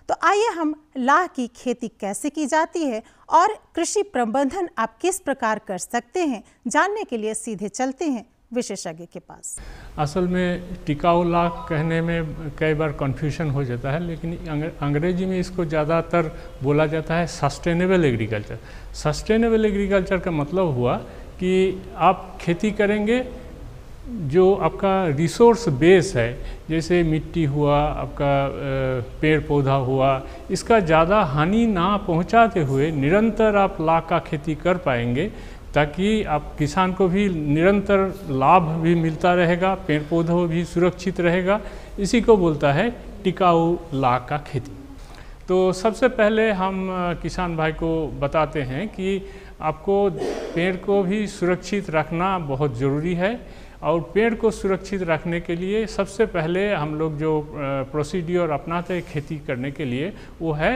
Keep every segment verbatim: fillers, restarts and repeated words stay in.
तो आइए हम लाह की खेती कैसे की जाती है और कृषि प्रबंधन आप किस प्रकार कर सकते हैं, जानने के लिए सीधे चलते हैं विशेषज्ञ के पास। असल में टिकाऊ लाह कहने में कई बार कन्फ्यूजन हो जाता है, लेकिन अंग्रेजी में इसको ज़्यादातर बोला जाता है सस्टेनेबल एग्रीकल्चर। सस्टेनेबल एग्रीकल्चर का मतलब हुआ कि आप खेती करेंगे जो आपका रिसोर्स बेस है, जैसे मिट्टी हुआ, आपका पेड़ पौधा हुआ, इसका ज़्यादा हानि ना पहुंचाते हुए निरंतर आप लाख का खेती कर पाएंगे, ताकि आप किसान को भी निरंतर लाभ भी मिलता रहेगा, पेड़ पौधों भी सुरक्षित रहेगा। इसी को बोलता है टिकाऊ लाख का खेती। तो सबसे पहले हम किसान भाई को बताते हैं कि आपको पेड़ को भी सुरक्षित रखना बहुत ज़रूरी है, और पेड़ को सुरक्षित रखने के लिए सबसे पहले हम लोग जो प्रोसीड्यूर अपनाते हैं खेती करने के लिए, वो है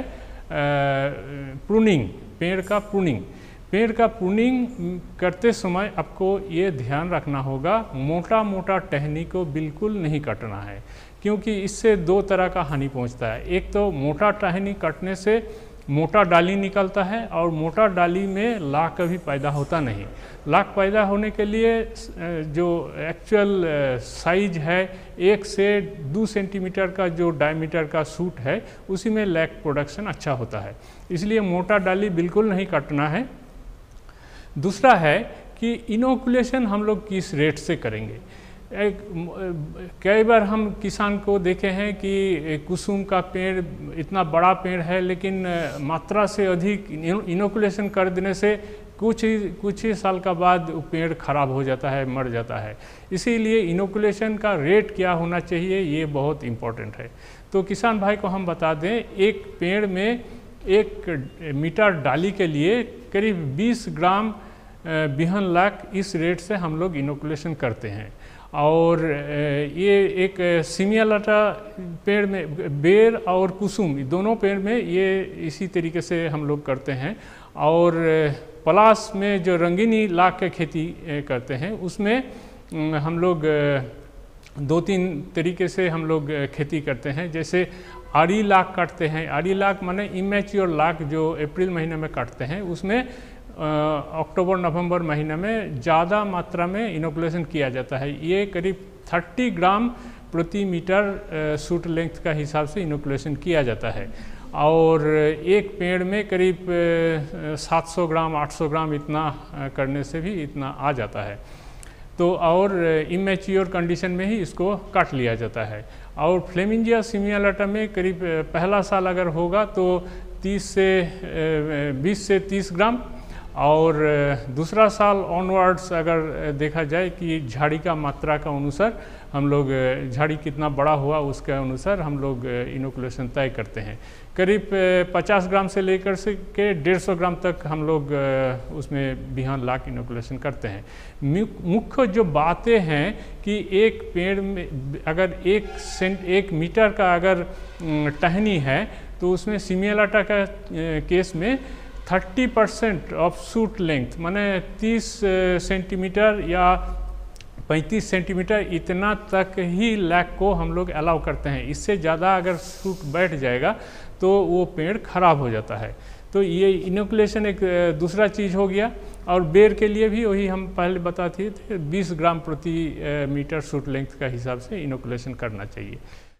प्रूनिंग, पेड़ का प्रूनिंग। पेड़ का प्रूनिंग करते समय आपको ये ध्यान रखना होगा, मोटा मोटा टहनी को बिल्कुल नहीं काटना है, क्योंकि इससे दो तरह का हानि पहुंचता है। एक तो मोटा टहनी काटने से मोटा डाली निकलता है, और मोटा डाली में लाख कभी पैदा होता नहीं। लाख पैदा होने के लिए जो एक्चुअल साइज है, एक से दो सेंटीमीटर का जो डायमीटर का सूट है, उसी में लैक प्रोडक्शन अच्छा होता है। इसलिए मोटा डाली बिल्कुल नहीं काटना है। दूसरा है कि इनोकुलेशन हम लोग किस रेट से करेंगे। एक कई बार हम किसान को देखे हैं कि कुसुम का पेड़ इतना बड़ा पेड़ है, लेकिन मात्रा से अधिक इनोकुलेशन कर देने से कुछ ही कुछ ही साल का बाद पेड़ खराब हो जाता है, मर जाता है। इसीलिए इनोकुलेशन का रेट क्या होना चाहिए, ये बहुत इम्पोर्टेंट है। तो किसान भाई को हम बता दें, एक पेड़ में एक मीटर डाली के लिए करीब बीस ग्राम बिहन लाख, इस रेट से हम लोग इनोकुलेशन करते हैं। और ये एक सिमियालाटा पेड़ में, बेर और कुसुम दोनों पेड़ में ये इसी तरीके से हम लोग करते हैं। और पलास में जो रंगीनी लाख की खेती करते हैं, उसमें हम लोग दो तीन तरीके से हम लोग खेती करते हैं। जैसे आड़ी लाख काटते हैं। आड़ी लाख माने इमेच्योर लाख, जो अप्रैल महीने में काटते हैं, उसमें अक्टूबर नवंबर महीने में ज़्यादा मात्रा में इनोकुलेशन किया जाता है। ये करीब तीस ग्राम प्रति मीटर सूट लेंथ का हिसाब से इनोकुलेशन किया जाता है। और एक पेड़ में करीब सात सौ ग्राम आठ सौ ग्राम इतना करने से भी इतना आ जाता है। तो और इमेच्योर कंडीशन में ही इसको काट लिया जाता है। और फ्लेमिंजिया सिमियालाटा में करीब पहला साल अगर होगा तो तीस से बीस से तीस ग्राम, और दूसरा साल ऑनवर्ड्स अगर देखा जाए कि झाड़ी का मात्रा का अनुसार हम लोग, झाड़ी कितना बड़ा हुआ उसके अनुसार हम लोग इनोकुलेशन तय करते हैं। करीब पचास ग्राम से लेकर से के डेढ़ सौ ग्राम तक हम लोग उसमें बिहान लाख इनोकुलेशन करते हैं। मुख्य जो बातें हैं कि एक पेड़ में अगर एक सेंट एक मीटर का अगर टहनी है, तो उसमें सिमियालाटा का केस में तीस परसेंट ऑफ सूट लेंथ माने तीस सेंटीमीटर या पैंतीस सेंटीमीटर इतना तक ही लैक को हम लोग अलाउ करते हैं। इससे ज़्यादा अगर सूट बैठ जाएगा तो वो पेड़ खराब हो जाता है। तो ये इनोकुलेशन एक दूसरा चीज़ हो गया। और बेर के लिए भी वही हम पहले बताते थे, बीस ग्राम प्रति मीटर सूट लेंथ का हिसाब से इनोकुलेशन करना चाहिए।